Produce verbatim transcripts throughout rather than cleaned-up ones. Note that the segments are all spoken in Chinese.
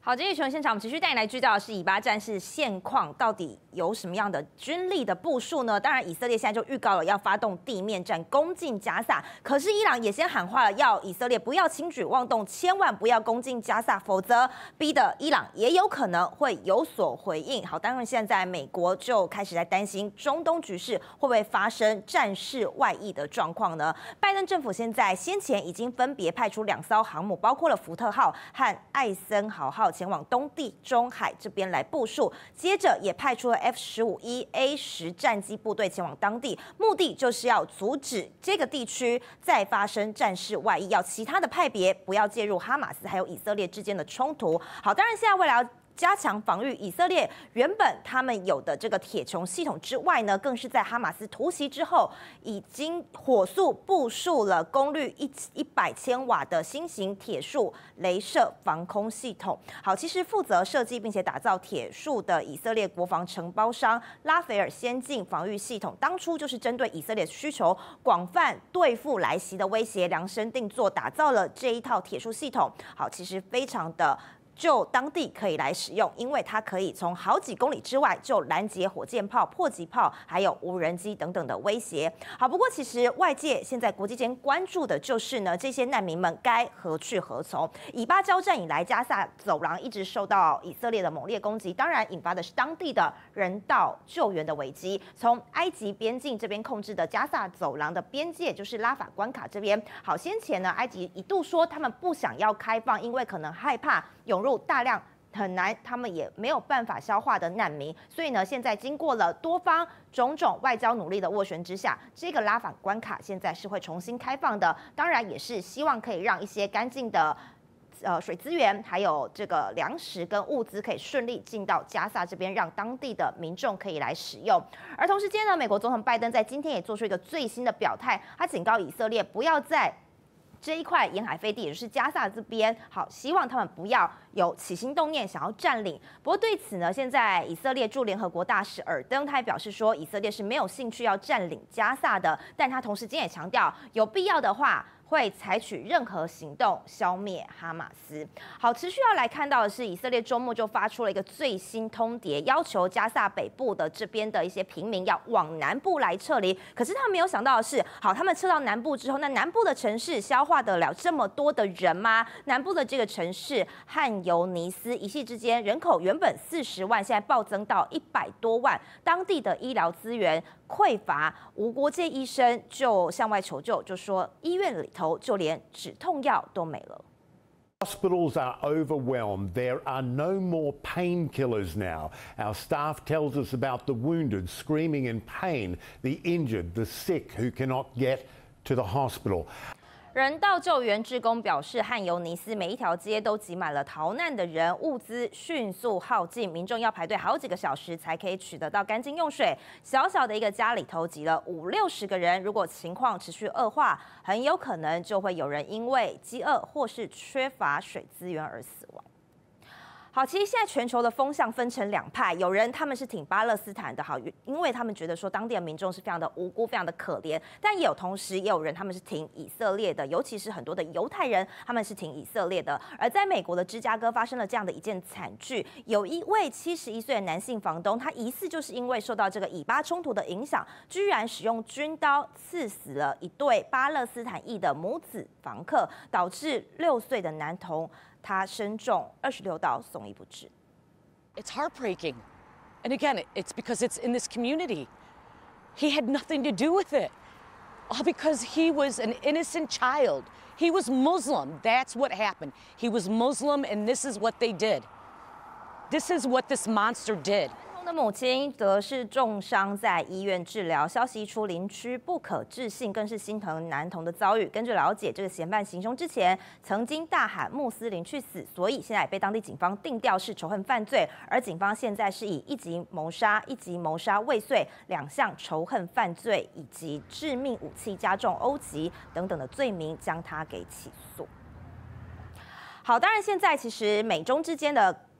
好，今天新闻现场，我们持续带你来知道的是以巴战事现况，到底有什么样的军力的部署呢？当然，以色列现在就预告了要发动地面战攻进加萨，可是伊朗也先喊话了，要以色列不要轻举妄动，千万不要攻进加萨，否则逼得伊朗也有可能会有所回应。好，当然现在美国就开始在担心中东局势会不会发生战事外溢的状况呢？拜登政府现在先前已经分别派出两艘航母，包括了福特号和艾森豪号。前往东地中海这边来部署，接着也派出了 F 十五 E A 十战机部队前往当地，目的就是要阻止这个地区再发生战事外溢，要其他的派别不要介入哈马斯还有以色列之间的冲突。好，当然现在为了要加强防御，以色列原本他们有的这个铁穹系统之外呢，更是在哈马斯突袭之后，已经火速部署了功率一一百千瓦的新型铁树雷射防空系统。好，其实负责设计并且打造铁树的以色列国防承包商拉斐尔先进防御系统，当初就是针对以色列需求广泛对付来袭的威胁，量身定做打造了这一套铁树系统。好，其实非常的。就当地可以来使用，因为它可以从好几公里之外就拦截火箭炮、迫击炮，还有无人机等等的威胁。好，不过其实外界现在国际间关注的就是呢，这些难民们该何去何从？以巴交战以来，加萨走廊一直受到以色列的猛烈攻击，当然引发的是当地的人道救援的危机。从埃及边境这边控制的加萨走廊的边界，就是拉法关卡这边。好，先前呢，埃及一度说他们不想要开放，因为可能害怕涌入大量很难，他们也没有办法消化的难民，所以呢，现在经过了多方种种外交努力的斡旋之下，这个拉法关卡现在是会重新开放的。当然，也是希望可以让一些干净的呃水资源，还有这个粮食跟物资可以顺利进到加萨这边，让当地的民众可以来使用。而同时间呢，美国总统拜登在今天也做出一个最新的表态，他警告以色列不要在这一块沿海飞地，也就是加萨这边，好，希望他们不要有起心动念想要占领。不过对此呢，现在以色列驻联合国大使尔登他也表示说，以色列是没有兴趣要占领加萨的，但他同时间也强调，有必要的话会采取任何行动消灭哈马斯。好，持续要来看到的是，以色列周末就发出了一个最新通牒，要求加萨北部的这边的一些平民要往南部来撤离。可是他们没有想到的是，好，他们撤到南部之后，那南部的城市消化得了这么多的人吗？南部的这个城市汉尤尼斯一夕之间人口原本四十万，现在暴增到一百多万，当地的医疗资源匮乏，无国界医生就向外求救，就说医院里头就连止痛药都没了。 Hospitals are overwhelmed. There are no more painkillers now. Our staff tells us about the wounded screaming in pain, the injured, the sick who cannot get to the hospital. 人道救援志工表示，汉尤尼斯每一条街都挤满了逃难的人，物资迅速耗尽，民众要排队好几个小时才可以取得到干净用水。小小的一个家里头挤了五六十个人，如果情况持续恶化，很有可能就会有人因为饥饿或是缺乏水资源而死亡。 好，其实现在全球的风向分成两派，有人他们是挺巴勒斯坦的，好，因为他们觉得说当地的民众是非常的无辜、非常的可怜，但也有同时也有人他们是挺以色列的，尤其是很多的犹太人，他们是挺以色列的。而在美国的芝加哥发生了这样的一件惨剧，有一位七十一岁的男性房东，他疑似就是因为受到这个以巴冲突的影响，居然使用军刀刺死了一对巴勒斯坦裔的母子房客，导致六岁的男童。 他身中二十六刀，送医不治。 It's heartbreaking, and again, it's because it's in this community. He had nothing to do with it, all because he was an innocent child. He was Muslim. That's what happened. He was Muslim, and this is what they did. This is what this monster did. 的母亲则是重伤在医院治疗。消息一出，邻居不可置信，更是心疼男童的遭遇。根据了解，这个嫌犯行凶之前曾经大喊穆斯林去死，所以现在也被当地警方定调是仇恨犯罪。而警方现在是以一级谋杀、一级谋杀未遂两项仇恨犯罪以及致命武器加重殴击等等的罪名将他给起诉。好，当然现在其实美中之间的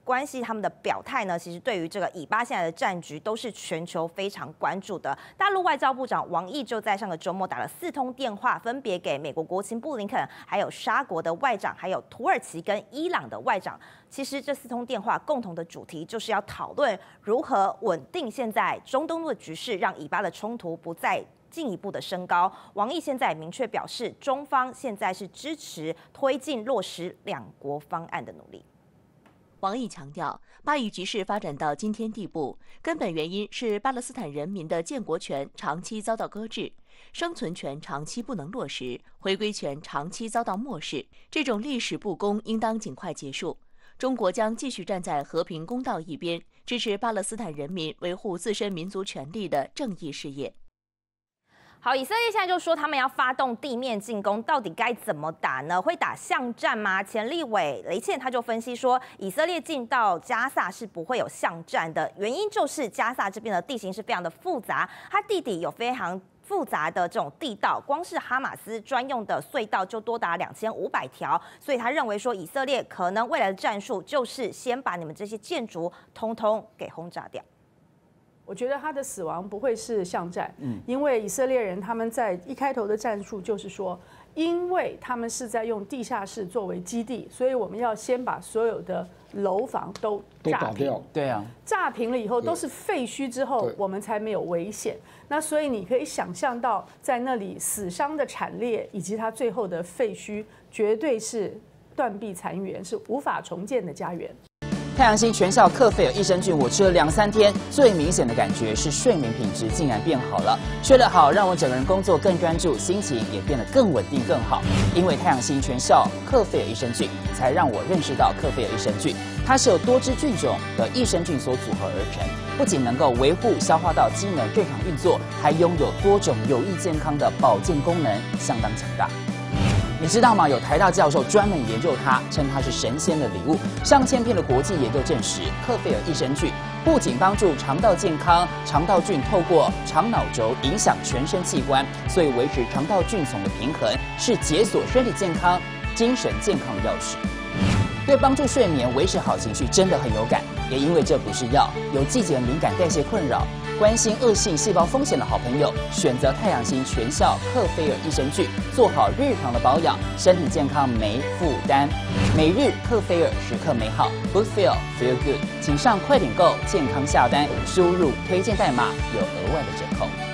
关系，他们的表态呢，其实对于这个以巴现在的战局都是全球非常关注的。大陆外交部长王毅就在上个周末打了四通电话，分别给美国国务卿布林肯、还有沙国的外长、还有土耳其跟伊朗的外长。其实这四通电话共同的主题就是要讨论如何稳定现在中东的局势，让以巴的冲突不再进一步的升高。王毅现在明确表示，中方现在是支持推进落实两国方案的努力。 王毅强调，巴以局势发展到今天地步，根本原因是巴勒斯坦人民的建国权长期遭到搁置，生存权长期不能落实，回归权长期遭到漠视。这种历史不公应当尽快结束。中国将继续站在和平公道一边，支持巴勒斯坦人民维护自身民族权利的正义事业。 好，以色列现在就说他们要发动地面进攻，到底该怎么打呢？会打巷战吗？前立委雷倩他就分析说，以色列进到加萨是不会有巷战的，原因就是加萨这边的地形是非常的复杂，它地底有非常复杂的这种地道，光是哈马斯专用的隧道就多达两千五百条，所以他认为说，以色列可能未来的战术就是先把你们这些建筑通通给轰炸掉。 我觉得他的死亡不会是巷战，嗯，因为以色列人他们在一开头的战术就是说，因为他们是在用地下室作为基地，所以我们要先把所有的楼房都炸平。 对啊， 炸平了以后都是废墟之后，我们才没有危险。那所以你可以想象到，在那里死伤的惨烈以及它最后的废墟，绝对是断壁残垣，是无法重建的家园。 太阳星全效克菲尔益生菌，我吃了两三天，最明显的感觉是睡眠品质竟然变好了。睡得好，让我整个人工作更专注，心情也变得更稳定更好。因为太阳星全效克菲尔益生菌，才让我认识到克菲尔益生菌，它是由多支菌种的益生菌所组合而成，不仅能够维护消化道机能正常运作，还拥有多种有益健康的保健功能，相当强大。你知道吗？有台大教授专门研究它，称它是神仙的礼物。上千篇的国际研究证实，克菲尔益生菌不仅帮助肠道健康，肠道菌透过肠脑轴影响全身器官，所以维持肠道菌丛的平衡，是解锁身体健康、精神健康的钥匙。对帮助睡眠、维持好情绪真的很有感，也因为这不是药，有季节敏感、代谢困扰、关心恶性细胞风险的好朋友，选择太阳星全效克菲尔益生菌，做好日常的保养，身体健康没负担。每日克菲尔，时刻美好 ，Good Feel Feel Good， 请上快点购健康下单，输入推荐代码有额外的折扣。